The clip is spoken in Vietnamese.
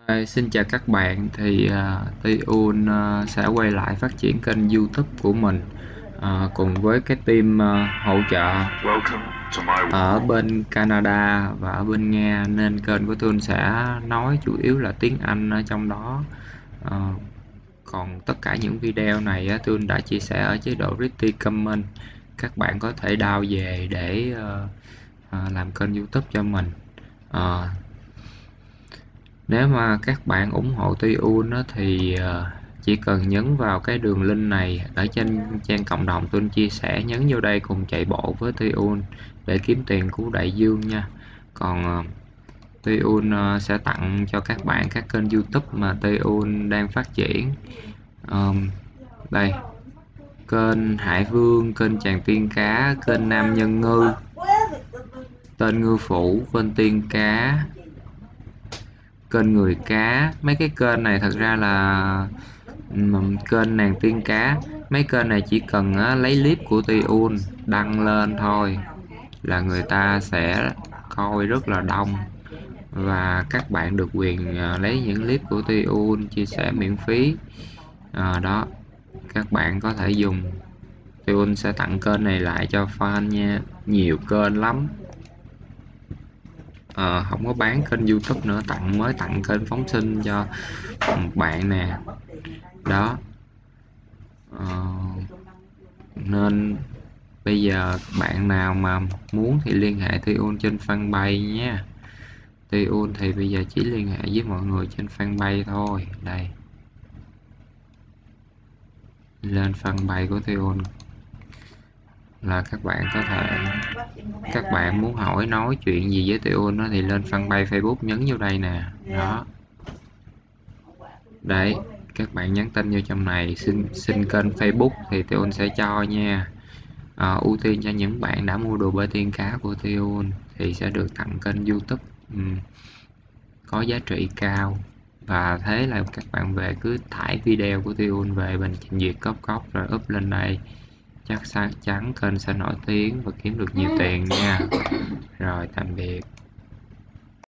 Xin chào các bạn, thì Tiun sẽ quay lại phát triển kênh YouTube của mình cùng với cái team hỗ trợ ở bên Canada và ở bên Nga, nên kênh của Tiun sẽ nói chủ yếu là tiếng Anh ở trong đó. Còn tất cả những video này Tiun đã chia sẻ ở chế độ Creative Commons. Các bạn có thể download về để làm kênh YouTube cho mình. Nếu mà các bạn ủng hộ Tiun thì chỉ cần nhấn vào cái đường link này ở trên trang cộng đồng Tiun chia sẻ, nhấn vô đây cùng chạy bộ với Tiun để kiếm tiền cứu đại dương nha. Còn Tiun sẽ tặng cho các bạn các kênh YouTube mà Tiun đang phát triển. Đây, kênh Hải Vương, kênh Chàng Tiên Cá, kênh Nam Nhân Ngư, tên Ngư Phủ, kênh Tiên Cá, kênh Người Cá. Mấy cái kênh này thật ra là kênh Nàng Tiên Cá, mấy kênh này chỉ cần lấy clip của Tiun đăng lên thôi là người ta sẽ coi rất là đông, và các bạn được quyền lấy những clip của Tiun chia sẻ miễn phí. Đó, các bạn có thể dùng. Tiun sẽ tặng kênh này lại cho fan nha, nhiều kênh lắm. Không có bán kênh YouTube nữa, mới tặng kênh phóng sinh cho một bạn nè. Đó, nên bây giờ bạn nào mà muốn thì liên hệ Tiun trên fanpage nhé. Tiun thì bây giờ chỉ liên hệ với mọi người trên fanpage thôi. Đây, lên fanpage của Tiun là các bạn có thể, các bạn muốn hỏi nói chuyện gì với Tiun đó thì lên fanpage Facebook, nhấn vô đây nè. Đó, đấy, các bạn nhắn tin vô trong này, xin kênh Facebook thì Tiun sẽ cho nha. Ưu tiên cho những bạn đã mua đồ bơi tiên cá của Tiun thì sẽ được tặng kênh YouTube có giá trị cao. Và thế là các bạn về cứ tải video của Tiun về mình trình duyệt cốc rồi up lên đây, chắc chắn kênh sẽ nổi tiếng và kiếm được nhiều tiền nha. Rồi, tạm biệt.